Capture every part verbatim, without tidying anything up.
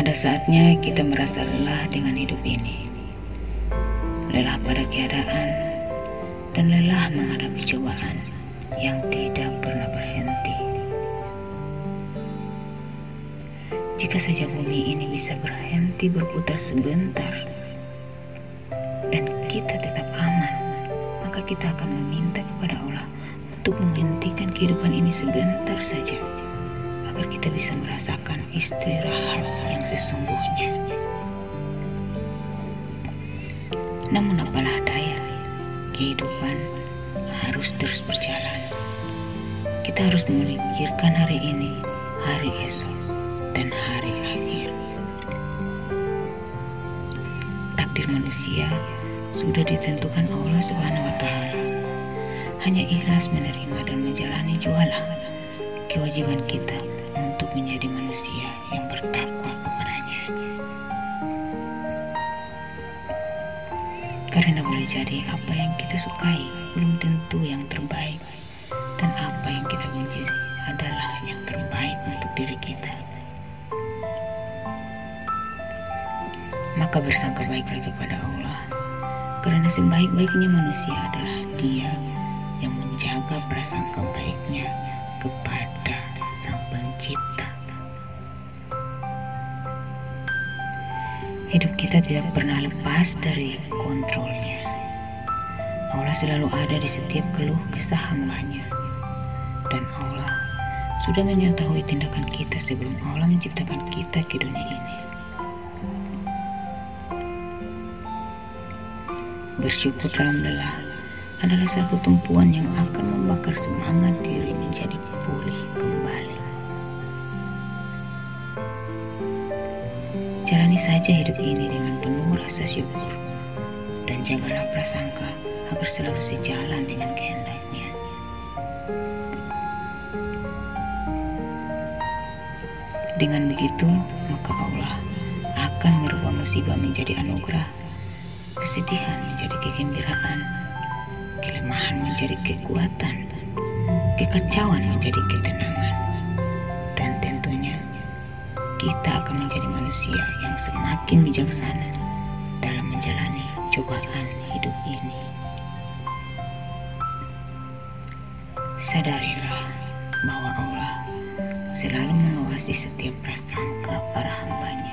Ada saatnya kita merasa lelah dengan hidup ini, lelah pada keadaan, dan lelah menghadapi cobaan yang tidak pernah berhenti. Jika saja bumi ini bisa berhenti berputar sebentar dan kita tetap aman, maka kita akan meminta kepada Allah untuk menghentikan kehidupan ini sebentar saja, agar kita bisa merasakan istirahat yang sesungguhnya. Namun apalah daya, kehidupan harus terus berjalan. Kita harus memikirkan hari ini, hari esok, dan hari akhir. Takdir manusia sudah ditentukan Allah Subhanahu wa Ta'ala. Hanya ikhlas menerima dan menjalani jualah kewajiban kita untuk menjadi manusia yang bertakwa kepadanya. Karena boleh jadi apa yang kita sukai belum tentu yang terbaik, dan apa yang kita benci adalah yang terbaik untuk diri kita. Maka bersangka baiklah kepada Allah, karena sebaik-baiknya manusia adalah Dia yang menjaga prasangka baiknya kepada Sang Pencipta. Hidup kita tidak pernah lepas dari kontrolnya. Allah selalu ada di setiap keluh kesah hamba-Nya, dan Allah sudah mengetahui tindakan kita sebelum Allah menciptakan kita ke dunia ini. Bersyukur dalam lelah adalah satu tumpuan yang akan membakar semangat diri menjadi pulih kembali. Jalani saja hidup ini dengan penuh rasa syukur, dan jagalah prasangka agar selalu sejalan dengan kehendak-Nya. Dengan begitu, maka Allah akan merubah musibah menjadi anugerah, kesedihan menjadi kegembiraan, kelemahan menjadi kekuatan, kekacauan menjadi ketenangan, dan tentunya kita akan menjadi manusia yang semakin bijaksana dalam menjalani cobaan hidup ini. Sadarilah bahwa Allah selalu mengawasi setiap prasangka para hamba-Nya.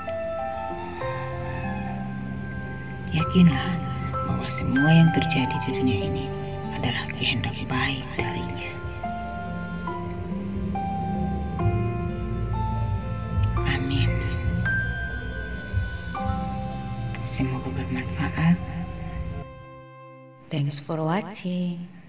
Yakinlah bahwa semua yang terjadi di dunia ini adalah kehendak baik dari-Nya. Amin. Semoga bermanfaat. Thanks for watching.